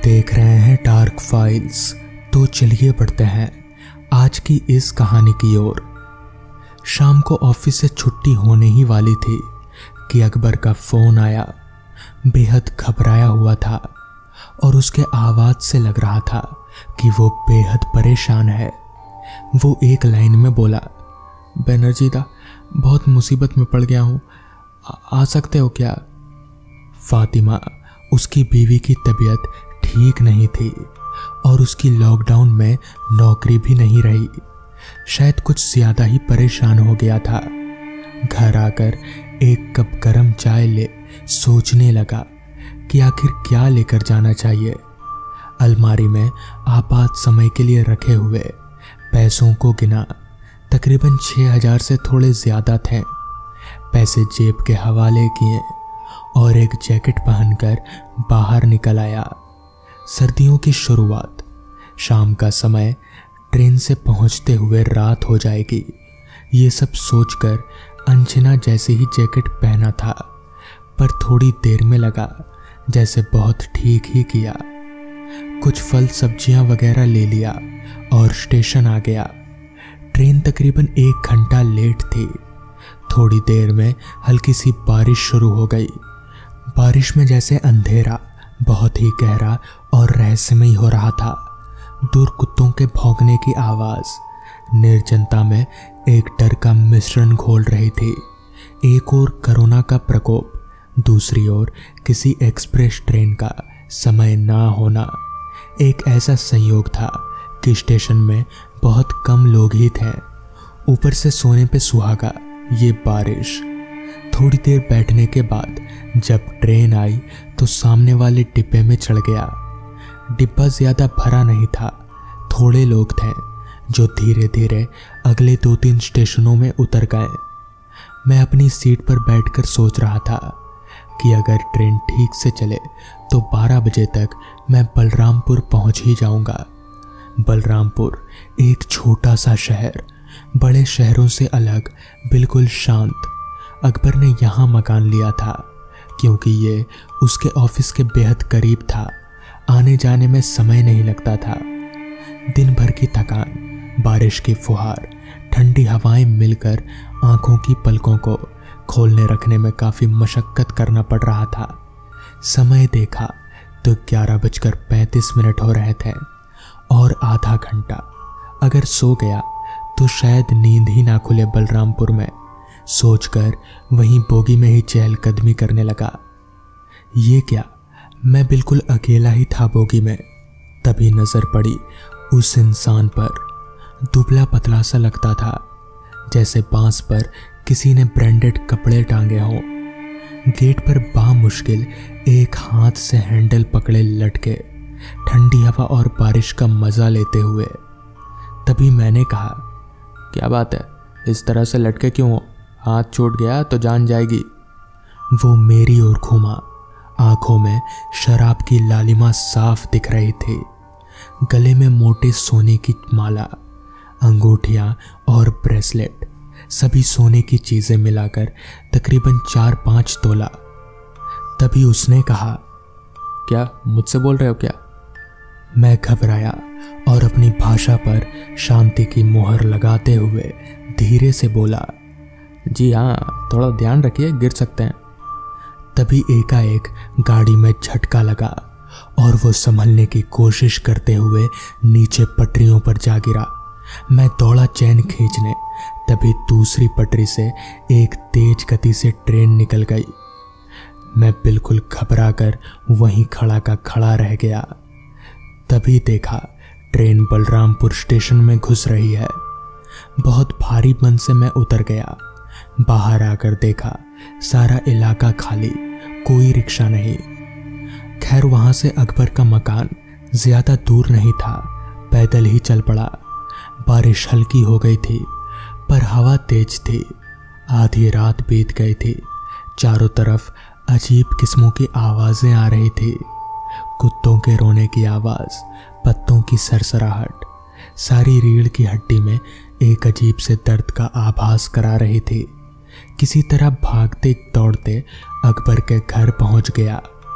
देख रहे हैं डार्क फाइल्स। तो चलिए बढ़ते हैं आज की इस कहानी की ओर। शाम को ऑफिस से छुट्टी होने ही वाली थी कि अकबर का फोन आया। बेहद घबराया हुआ था और उसके आवाज से लग रहा था कि वो बेहद परेशान है। वो एक लाइन में बोला, बनर्जी दा, बहुत मुसीबत में पड़ गया हूँ, आ सकते हो क्या? फातिमा, उसकी बीवी की तबीयत ठीक नहीं थी और उसकी लॉकडाउन में नौकरी भी नहीं रही। शायद कुछ ज्यादा ही परेशान हो गया था। घर आकर एक कप गर्म चाय ले सोचने लगा कि आखिर क्या लेकर जाना चाहिए। अलमारी में आपात समय के लिए रखे हुए पैसों को गिना। तकरीबन 6000 से थोड़े ज्यादा थे। पैसे जेब के हवाले किए और एक जैकेट पहनकर बाहर निकल आया। सर्दियों की शुरुआत, शाम का समय, ट्रेन से पहुंचते हुए रात हो जाएगी, ये सब सोचकर अनछिना जैसे ही जैकेट पहना था, पर थोड़ी देर में लगा जैसे बहुत ठीक ही किया। कुछ फल सब्जियां वगैरह ले लिया और स्टेशन आ गया। ट्रेन तकरीबन 1 घंटा लेट थी। थोड़ी देर में हल्की सी बारिश शुरू हो गई। बारिश में जैसे अंधेरा बहुत ही गहरा और रहस्यमय हो रहा था। दूर कुत्तों के भौंकने की आवाज निर्जनता में एक डर का मिश्रण घोल रही थी। एक ओर कोरोना का प्रकोप, दूसरी ओर किसी एक्सप्रेस ट्रेन का समय ना होना। एक ऐसा संयोग था कि स्टेशन में बहुत कम लोग ही थे। ऊपर से सोने पे सुहागा ये बारिश। थोड़ी देर बैठने के बाद जब ट्रेन आई तो सामने वाले डिब्बे में चढ़ गया। डिब्बा ज्यादा भरा नहीं था, थोड़े लोग थे जो धीरे धीरे अगले 2-3 स्टेशनों में उतर गए। मैं अपनी सीट पर बैठकर सोच रहा था कि अगर ट्रेन ठीक से चले तो 12 बजे तक मैं बलरामपुर पहुंच ही जाऊंगा। बलरामपुर एक छोटा सा शहर, बड़े शहरों से अलग, बिल्कुल शांत। अकबर ने यहाँ मकान लिया था क्योंकि ये उसके ऑफिस के बेहद करीब था। आने जाने में समय नहीं लगता था। दिन भर की थकान, बारिश की फुहार, ठंडी हवाएं मिलकर आंखों की पलकों को खोलने रखने में काफी मशक्कत करना पड़ रहा था। समय देखा तो 11:35 हो रहे थे और आधा घंटा अगर सो गया तो शायद नींद ही ना खुले बलरामपुर में। सोचकर वहीं बोगी में ही चहलकदमी करने लगा। ये क्या, मैं बिल्कुल अकेला ही था बोगी में। तभी नजर पड़ी उस इंसान पर। दुबला पतला सा लगता था, जैसे बांस पर किसी ने ब्रांडेड कपड़े टांगे हों। गेट पर बामुश्किल एक हाथ से हैंडल पकड़े लटके, ठंडी हवा और बारिश का मजा लेते हुए। तभी मैंने कहा, क्या बात है, इस तरह से लटके क्यों हो? हाथ छूट गया तो जान जाएगी। वो मेरी ओर घूमा। आंखों में शराब की लालिमा साफ दिख रही थी। गले में मोटे सोने की माला, अंगूठियां और ब्रेसलेट, सभी सोने की चीजें मिलाकर तकरीबन 4-5 तोला। तभी उसने कहा, क्या मुझसे बोल रहे हो क्या? मैं घबराया और अपनी भाषा पर शांति की मोहर लगाते हुए धीरे से बोला, जी हाँ, थोड़ा ध्यान रखिए, गिर सकते हैं। तभी एकाएक गाड़ी में झटका लगा और वो संभलने की कोशिश करते हुए नीचे पटरियों पर जा गिरा। मैं दौड़ा चैन खींचने, तभी दूसरी पटरी से एक तेज गति से ट्रेन निकल गई। मैं बिल्कुल घबरा कर वहीं खड़ा का खड़ा रह गया। तभी देखा ट्रेन बलरामपुर स्टेशन में घुस रही है। बहुत भारी मन से मैं उतर गया। बाहर आकर देखा सारा इलाका खाली, कोई रिक्शा नहीं। खैर वहां से अकबर का मकान ज्यादा दूर नहीं था, पैदल ही चल पड़ा। बारिश हल्की हो गई थी पर हवा तेज थी। आधी रात बीत गई थी। चारों तरफ अजीब किस्मों की आवाजें आ रही थी। कुत्तों के रोने की आवाज, पत्तों की सरसराहट, सारी रीढ़ की हड्डी में एक अजीब से दर्द का आभास करा रही थी। किसी तरह भागते दौड़ते अकबर के घर पहुंच गया।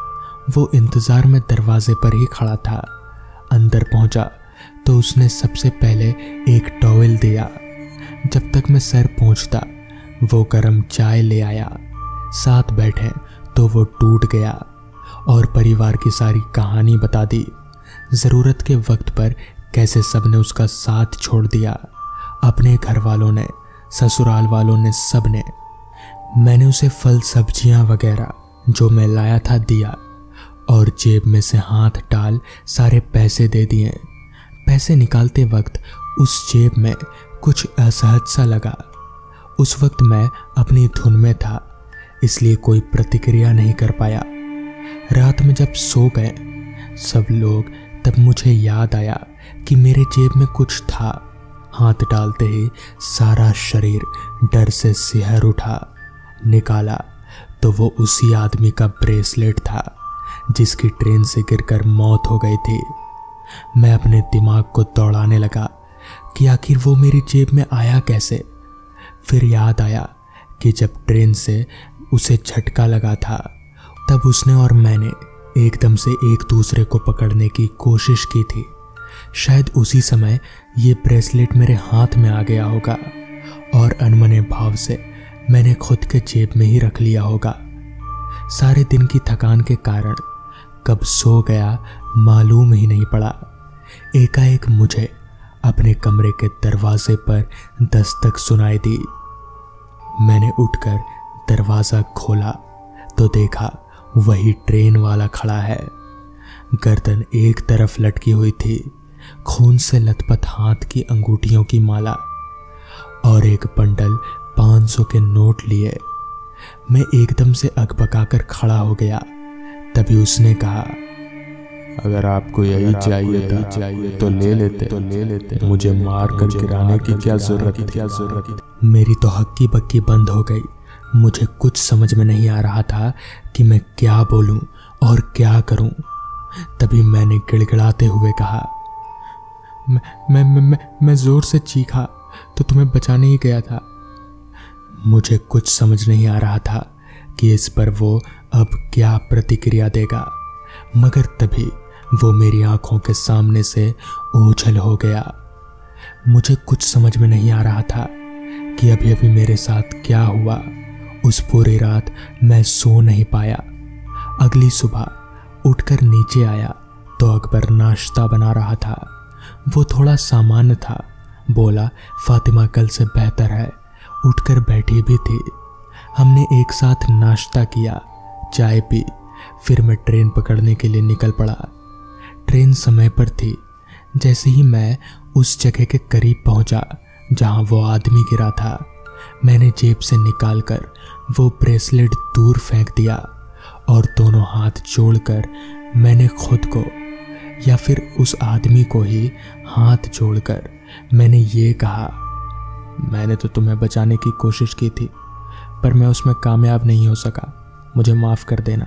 वो इंतजार में दरवाजे पर ही खड़ा था। अंदर पहुंचा तो उसने सबसे पहले एक टॉवेल दिया। जब तक मैं सर पहुंचता वो गर्म चाय ले आया। साथ बैठे तो वो टूट गया और परिवार की सारी कहानी बता दी। ज़रूरत के वक्त पर कैसे सबने उसका साथ छोड़ दिया, अपने घर वालों ने, ससुराल वालों ने, सब ने। मैंने उसे फल सब्जियां वगैरह जो मैं लाया था दिया और जेब में से हाथ डाल सारे पैसे दे दिए। पैसे निकालते वक्त उस जेब में कुछ असहज सा लगा। उस वक्त मैं अपनी धुन में था, इसलिए कोई प्रतिक्रिया नहीं कर पाया। रात में जब सो गए सब लोग, तब मुझे याद आया कि मेरे जेब में कुछ था। हाथ डालते ही सारा शरीर डर से सिहर उठा। निकाला तो वो उसी आदमी का ब्रेसलेट था जिसकी ट्रेन से गिरकर मौत हो गई थी। मैं अपने दिमाग को दौड़ाने लगा कि आखिर वो मेरी जेब में आया कैसे। फिर याद आया कि जब ट्रेन से उसे झटका लगा था तब उसने और मैंने एकदम से एक दूसरे को पकड़ने की कोशिश की थी। शायद उसी समय ये ब्रेसलेट मेरे हाथ में आ गया होगा और अनमने भाव से मैंने खुद के जेब में ही रख लिया होगा। सारे दिन की थकान के कारण कब सो गया मालूम ही नहीं पड़ा। एकाएक मुझे अपने कमरे के दरवाजे पर दस्तक सुनाई दी। मैंने उठकर दरवाजा खोला तो देखा वही ट्रेन वाला खड़ा है। गर्दन एक तरफ लटकी हुई थी, खून से लथपथ हाथ की अंगूठियों की माला और एक बंडल 500 के नोट लिए। मैं एकदम से अकबकाकर खड़ा हो गया। तभी उसने कहा, अगर आपको यही चाहिए तो ले लेते। मुझे मार कर गिराने की क्या जरूरत। मेरी तो हक्की बक्की बंद हो गई। मुझे कुछ समझ में नहीं आ रहा था कि मैं क्या बोलूं और क्या करूं। तभी मैंने गिड़गिड़ाते हुए कहा, मैं जोर से चीखा तो तुम्हें बचाने ही गया था। मुझे कुछ समझ नहीं आ रहा था कि इस पर वो अब क्या प्रतिक्रिया देगा, मगर तभी वो मेरी आंखों के सामने से ओझल हो गया। मुझे कुछ समझ में नहीं आ रहा था कि अभी अभी मेरे साथ क्या हुआ। उस पूरी रात मैं सो नहीं पाया। अगली सुबह उठकर नीचे आया तो अकबर नाश्ता बना रहा था। वो थोड़ा सामान्य था। बोला, फातिमा कल से बेहतर है। उठकर बैठी भी थी। हमने एक साथ नाश्ता किया, चाय पी। फिर मैं ट्रेन पकड़ने के लिए निकल पड़ा। ट्रेन समय पर थी। जैसे ही मैं उस जगह के करीब पहुंचा जहां वो आदमी गिरा था, मैंने जेब से निकालकर वो ब्रेसलेट दूर फेंक दिया और दोनों हाथ जोड़कर मैंने खुद को या फिर उस आदमी को ही हाथ जोड़कर मैंने ये कहा, मैंने तो तुम्हें बचाने की कोशिश की थी पर मैं उसमें कामयाब नहीं हो सका, मुझे माफ कर देना।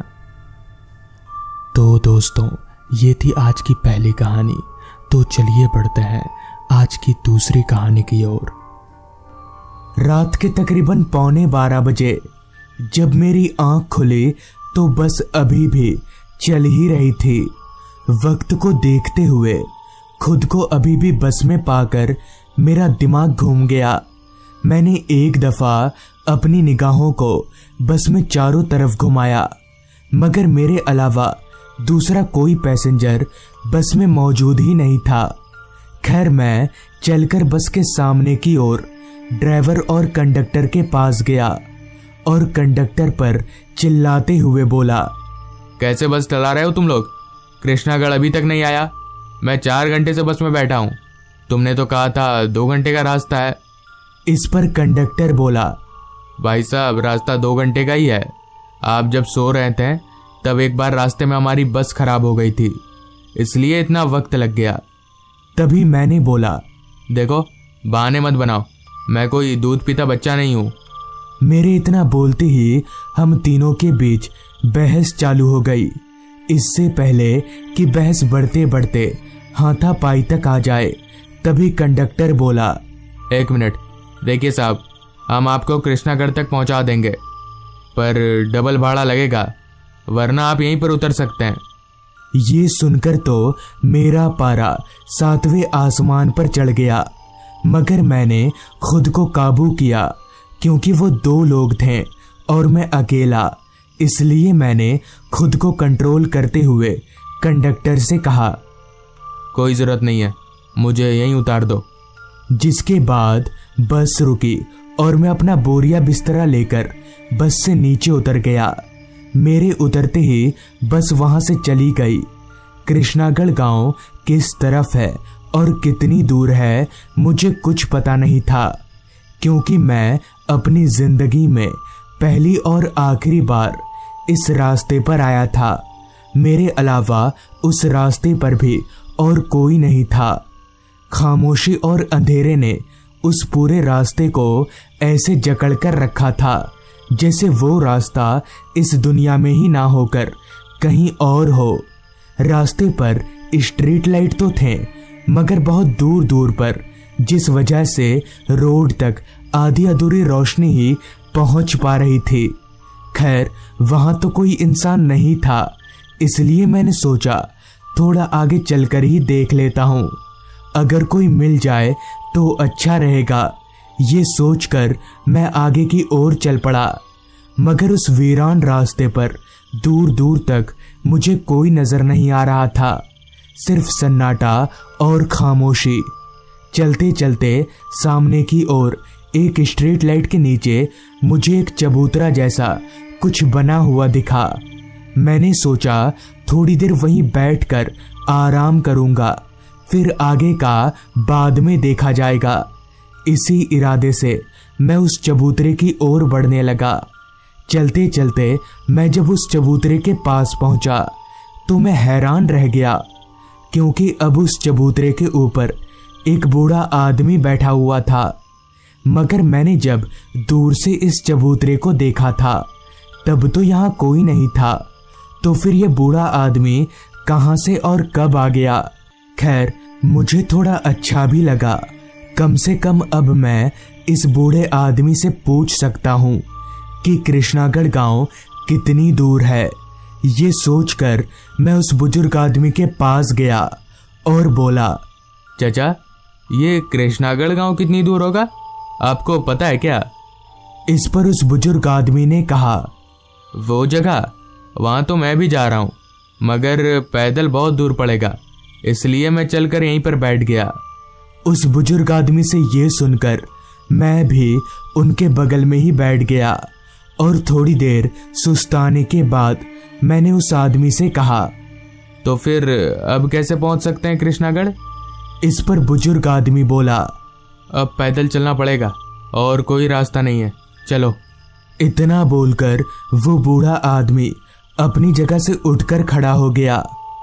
तो दोस्तों, ये थी आज की पहली कहानी। तो चलिए बढ़ते हैं आज की दूसरी कहानी की ओर। रात के तकरीबन 11:15 बजे जब मेरी आंख खुली तो बस अभी भी चल ही रही थी। वक्त को देखते हुए खुद को अभी भी बस में पाकर मेरा दिमाग घूम गया। मैंने एक दफा अपनी निगाहों को बस में चारों तरफ घुमाया, मगर मेरे अलावा दूसरा कोई पैसेंजर बस में मौजूद ही नहीं था। खैर, मैं चलकर बस के सामने की ओर ड्राइवर और कंडक्टर के पास गया और कंडक्टर पर चिल्लाते हुए बोला, कैसे बस चला रहे हो तुम लोग? कृष्णागढ़ अभी तक नहीं आया। मैं 4 घंटे से बस में बैठा हूँ। तुमने तो कहा था 2 घंटे का रास्ता है। इस पर कंडक्टर बोला, भाई साहब, रास्ता 2 घंटे का ही है। आप जब सो रहे थे तब एक बार रास्ते में हमारी बस खराब हो गई थी, इसलिए इतना वक्त लग गया। तभी मैंने बोला, देखो, बहाने मत बनाओ, मैं कोई दूध पीता बच्चा नहीं हूँ। मेरे इतना बोलते ही हम तीनों के बीच बहस चालू हो गई। इससे पहले कि बहस बढ़ते बढ़ते हाथापाई तक आ जाए, तभी कंडक्टर बोला, 1 मिनट, देखिए साहब, हम आपको कृष्णागढ़ तक पहुंचा देंगे, पर डबल भाड़ा लगेगा। वरना आप यहीं पर उतर सकते हैं। ये सुनकर तो मेरा पारा 7वें आसमान पर चढ़ गया, मगर मैंने खुद को काबू किया क्योंकि वो 2 लोग थे और मैं अकेला। इसलिए मैंने खुद को कंट्रोल करते हुए कंडक्टर से कहा, कोई ज़रूरत नहीं है, मुझे यहीं उतार दो। जिसके बाद बस रुकी और मैं अपना बोरिया बिस्तरा लेकर बस से नीचे उतर गया। मेरे उतरते ही बस वहां से चली गई। कृष्णागढ़ गांव किस तरफ है और कितनी दूर है मुझे कुछ पता नहीं था, क्योंकि मैं अपनी जिंदगी में पहली और आखिरी बार इस रास्ते पर आया था। मेरे अलावा उस रास्ते पर भी और कोई नहीं था। खामोशी और अंधेरे ने उस पूरे रास्ते को ऐसे जकड़ कर रखा था जैसे वो रास्ता इस दुनिया में ही ना होकर कहीं और हो। रास्ते पर स्ट्रीट लाइट तो थे, मगर बहुत दूर दूर पर, जिस वजह से रोड तक आधी अधूरी रोशनी ही पहुंच पा रही थी। खैर, वहां तो कोई इंसान नहीं था, इसलिए मैंने सोचा थोड़ा आगे चलकर ही देख लेता हूं। अगर कोई मिल जाए तो अच्छा रहेगा। ये सोचकर मैं आगे की ओर चल पड़ा, मगर उस वीरान रास्ते पर दूर दूर तक मुझे कोई नजर नहीं आ रहा था, सिर्फ सन्नाटा और खामोशी। चलते चलते सामने की ओर एक स्ट्रीट लाइट के नीचे मुझे एक चबूतरा जैसा कुछ बना हुआ दिखा। मैंने सोचा थोड़ी देर वहीं बैठकर आराम करूंगा, फिर आगे का बाद में देखा जाएगा। इसी इरादे से मैं उस चबूतरे की ओर बढ़ने लगा। चलते चलते मैं जब उस चबूतरे के पास पहुंचा तो मैं हैरान रह गया, क्योंकि अब उस चबूतरे के ऊपर एक बूढ़ा आदमी बैठा हुआ था। मगर मैंने जब दूर से इस चबूतरे को देखा था तब तो यहाँ कोई नहीं था, तो फिर ये बूढ़ा आदमी कहाँ से और कब आ गया। खैर, मुझे थोड़ा अच्छा भी लगा। कम से कम अब मैं इस बूढ़े आदमी से पूछ सकता हूँ कि कृष्णागढ़ गांव कितनी दूर है। ये सोचकर मैं उस बुजुर्ग आदमी के पास गया और बोला, चाचा, ये कृष्णागढ़ गांव कितनी दूर होगा, आपको पता है क्या? इस पर उस बुजुर्ग आदमी ने कहा, वो जगह, वहां तो मैं भी जा रहा हूं, मगर पैदल बहुत दूर पड़ेगा, इसलिए मैं चलकर यहीं पर बैठ गया। उस बुजुर्ग आदमी से ये सुनकर मैं भी उनके बगल में ही बैठ गया और थोड़ी देर सुस्ताने के बाद मैंने उस आदमी से कहा, तो फिर अब कैसे पहुंच सकते हैं कृष्णागढ़? इस पर बुजुर्ग आदमी बोला, अब पैदल चलना पड़ेगा और कोई रास्ता नहीं है, चलो। इतना बोलकर वो बूढ़ा आदमी अपनी जगह से उठकर खड़ा हो गया।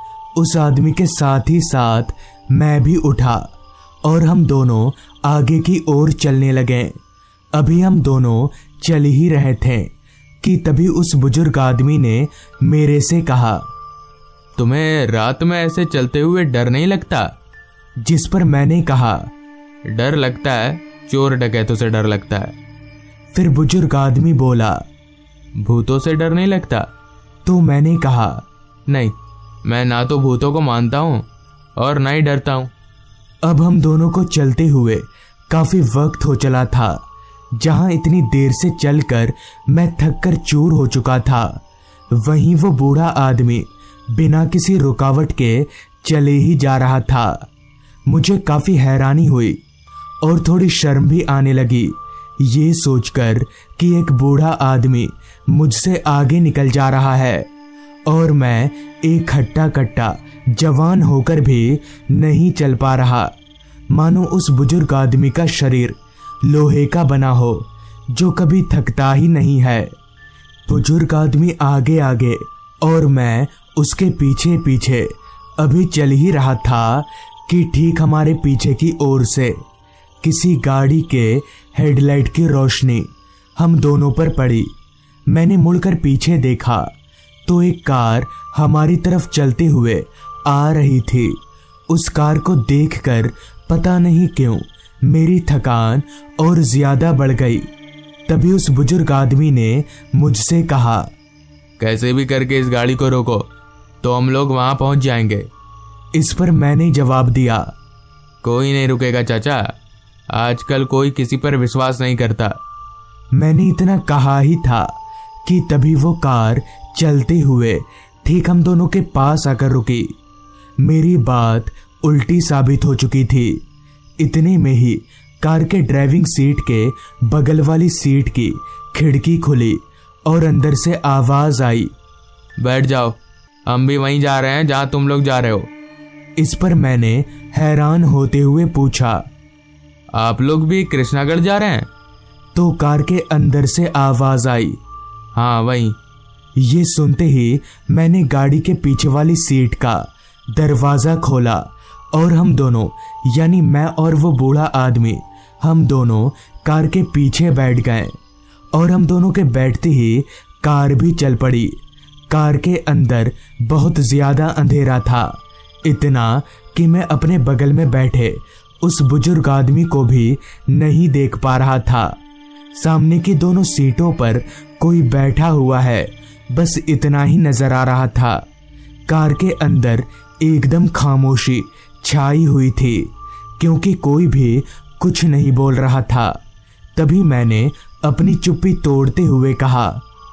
उस आदमी के साथ ही साथ मैं भी उठा और हम दोनों आगे की ओर चलने लगे। अभी हम दोनों चल ही रहे थे कि तभी उस बुजुर्ग आदमी ने मेरे से कहा, तुम्हें रात में ऐसे चलते हुए डर नहीं लगता? जिस पर मैंने कहा, डर लगता है, चोर डकैतों से डर लगता है। फिर बुजुर्ग आदमी बोला, भूतों से डर नहीं लगता? तो मैंने कहा, नहीं, मैं ना तो भूतों को मानता हूँ और ना ही डरता हूँ। अब हम दोनों को चलते हुए काफी वक्त हो चला था। जहां इतनी देर से चलकर मैं थक कर चूर हो चुका था, वहीं वो बूढ़ा आदमी बिना किसी रुकावट के चले ही जा रहा था। मुझे काफी हैरानी हुई और थोड़ी शर्म भी आने लगी, ये सोचकर कि एक बूढ़ा आदमी मुझसे आगे निकल जा रहा है और मैं एक हट्टा कट्टा जवान होकर भी नहीं चल पा रहा। मानो उस बुजुर्ग आदमी का शरीर लोहे का बना हो जो कभी थकता ही नहीं है। बुजुर्ग आदमी आगे आगे और मैं उसके पीछे पीछे अभी चल ही रहा था कि ठीक हमारे पीछे की ओर से किसी गाड़ी के हेडलाइट की रोशनी हम दोनों पर पड़ी। मैंने मुड़कर पीछे देखा तो एक कार हमारी तरफ चलते हुए आ रही थी। उस कार को देखकर पता नहीं क्यों मेरी थकान और ज्यादा बढ़ गई। तभी उस बुजुर्ग आदमी ने मुझसे कहा, कैसे भी करके इस गाड़ी को रोको तो हम लोग वहां पहुंच जाएंगे। इस पर मैंने जवाब दिया, कोई नहीं रुकेगा चाचा, आजकल कोई किसी पर विश्वास नहीं करता। मैंने इतना कहा ही था कि तभी वो कार चलते हुए ठीक हम दोनों के पास आकर रुकी। मेरी बात उल्टी साबित हो चुकी थी। इतने में ही कार के ड्राइविंग सीट के बगल वाली सीट की खिड़की खुली और अंदर से आवाज आई, बैठ जाओ, हम भी वहीं जा रहे हैं जहां तुम लोग जा रहे हो। इस पर मैंने हैरान होते हुए पूछा, आप लोग भी कृष्णागढ़ जा रहे हैं? तो कार के अंदर से आवाज आई, हाँ वहीं। ये सुनते ही मैंने गाड़ी के पीछे वाली सीट का दरवाजा खोला और हम दोनों, यानी मैं और वो बूढ़ा आदमी, हम दोनों कार के पीछे बैठ गए और हम दोनों के बैठते ही कार भी चल पड़ी। कार के अंदर बहुत ज्यादा अंधेरा था, इतना कि मैं अपने बगल में बैठे उस बुजुर्ग आदमी को भी नहीं देख पा रहा था। सामने की दोनों सीटों पर कोई बैठा हुआ है, बस इतना ही नजर आ रहा था। कार के अंदर एकदम खामोशी छाई हुई थी, क्योंकि कोई भी कुछ नहीं बोल रहा था। तभी मैंने अपनी चुप्पी तोड़ते हुए कहा,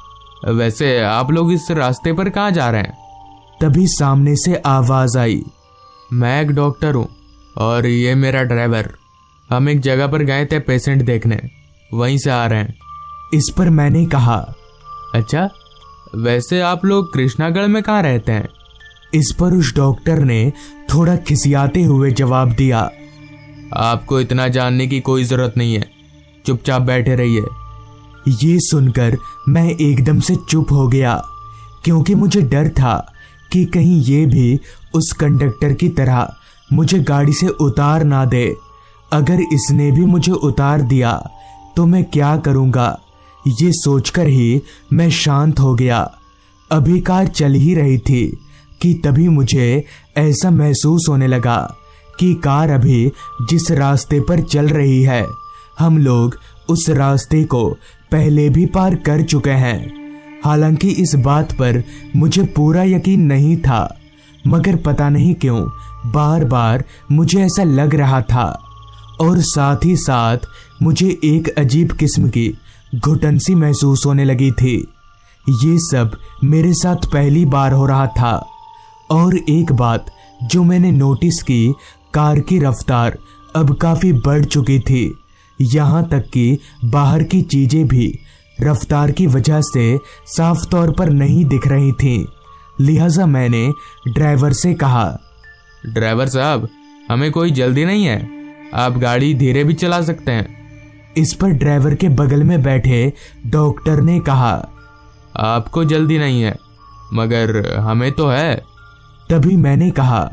वैसे आप लोग इस रास्ते पर कहाँ जा रहे हैं? तभी सामने से आवाज आई, मैं एक डॉक्टर हूँ और ये मेरा ड्राइवर। हम एक जगह पर गए थे पेशेंट देखने, वहीं से आ रहे हैं। इस पर मैंने कहा, अच्छा, वैसे आप लोग कृष्णागढ़ में कहाँ रहते हैं? इस पर उस डॉक्टर ने थोड़ा खिसियाते हुए जवाब दिया, आपको इतना जानने की कोई जरूरत नहीं है, चुपचाप बैठे रहिए। ये सुनकर मैं एकदम से चुप हो गया, क्योंकि मुझे डर था कि कहीं ये भी उस कंडक्टर की तरह मुझे गाड़ी से उतार ना दे। अगर इसने भी मुझे उतार दिया तो मैं क्या करूंगा, ये सोचकर ही मैं शांत हो गया। अभी कार चल ही रही थी कि तभी मुझे ऐसा महसूस होने लगा कि कार अभी जिस रास्ते पर चल रही है, हम लोग उस रास्ते को पहले भी पार कर चुके हैं। हालांकि इस बात पर मुझे पूरा यकीन नहीं था, मगर पता नहीं क्यों बार बार मुझे ऐसा लग रहा था और साथ ही साथ मुझे एक अजीब किस्म की घुटन सी महसूस होने लगी थी। ये सब मेरे साथ पहली बार हो रहा था। और एक बात जो मैंने नोटिस की, कार की रफ्तार अब काफी बढ़ चुकी थी। यहाँ तक कि बाहर की चीजें भी रफ्तार की वजह से साफ तौर पर नहीं दिख रही थीं। लिहाजा मैंने ड्राइवर से कहा, ड्राइवर साहब, हमें कोई जल्दी नहीं है, आप गाड़ी धीरे भी चला सकते हैं। इस पर ड्राइवर के बगल में बैठे डॉक्टर ने कहा, आपको जल्दी नहीं है, मगर हमें तो है। तभी मैंने कहा,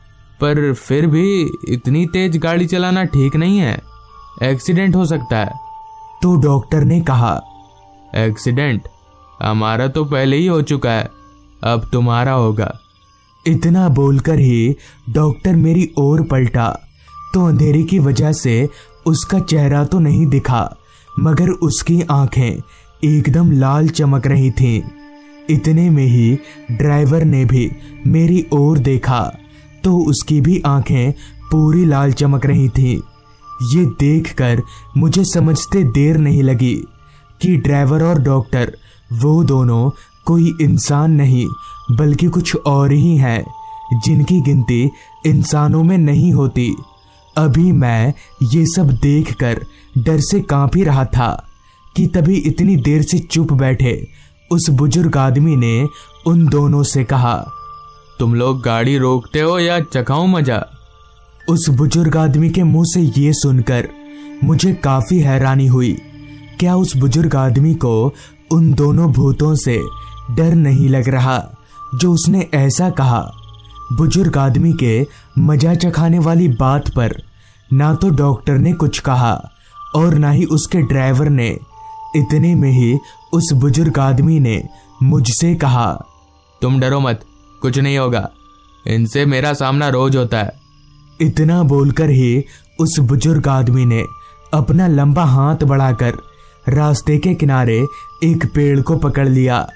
पर फिर भी इतनी तेज गाड़ी चलाना ठीक नहीं है, एक्सीडेंट हो सकता है। तो डॉक्टर ने कहा, एक्सीडेंट? हमारा तो पहले ही हो चुका है, अब तुम्हारा होगा। इतना बोलकर ही डॉक्टर मेरी ओर पलटा तो अंधेरे की वजह से उसका चेहरा तो नहीं दिखा, मगर उसकी आंखें एकदम लाल चमक रही थीं। इतने में ही ड्राइवर ने भी मेरी ओर देखा तो उसकी भी आंखें पूरी लाल चमक रही थीं। ये देखकर मुझे समझते देर नहीं लगी कि ड्राइवर और डॉक्टर वो दोनों कोई इंसान नहीं बल्कि कुछ और ही हैं, जिनकी गिनती इंसानों में नहीं होती। अभी मैं ये सब देखकर डर से कांप ही रहा था कि तभी इतनी देर से चुप बैठे उस बुजुर्ग आदमी ने उन दोनों से कहा, तुम लोग गाड़ी रोकते हो या चखाऊं मजा? उस बुजुर्ग आदमी के मुंह से ये सुनकर मुझे काफी हैरानी हुई। क्या उस बुजुर्ग आदमी को उन दोनों भूतों से डर नहीं लग रहा जो उसने ऐसा कहा? बुजुर्ग आदमी के मजा चखाने वाली बात पर ना तो डॉक्टर ने कुछ कहा और ना ही उसके ड्राइवर ने। इतने में ही उस बुजुर्ग आदमी ने मुझसे कहा, तुम डरो मत, कुछ नहीं होगा, इनसे मेरा सामना रोज होता है। इतना बोलकर ही उस बुजुर्ग आदमी ने अपना लंबा हाथ बढ़ाकर रास्ते के किनारे एक पेड़ को पकड़ लिया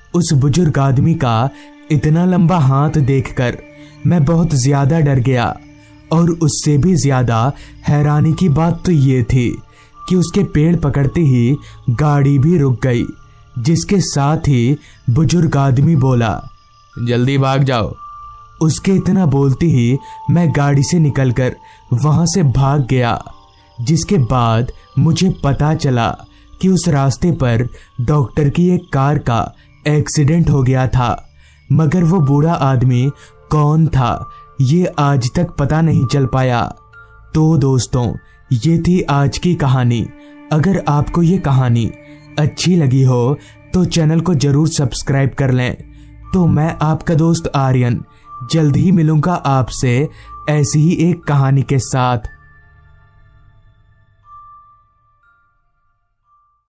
उस बुजुर्ग आदमी का इतना लंबा हाथ देखकर मैं बहुत ज्यादा डर गया। और उससे भी ज्यादा हैरानी की बात तो ये थी कि उसके पेड़ पकड़ते ही गाड़ी भी रुक गई, जिसके साथ ही बुजुर्ग आदमी बोला, जल्दी भाग जाओ। उसके इतना बोलते ही मैं गाड़ी से निकलकर वहां से भाग गया। जिसके बाद मुझे पता चला कि उस रास्ते पर डॉक्टर की एक कार का एक्सीडेंट हो गया था, मगर वो बूढ़ा आदमी कौन था ये आज तक पता नहीं चल पाया। तो दोस्तों, ये थी आज की कहानी। अगर आपको ये कहानी अच्छी लगी हो तो चैनल को जरूर सब्सक्राइब कर लें। तो मैं आपका दोस्त आर्यन जल्द ही मिलूंगा आपसे ऐसी ही एक कहानी के साथ।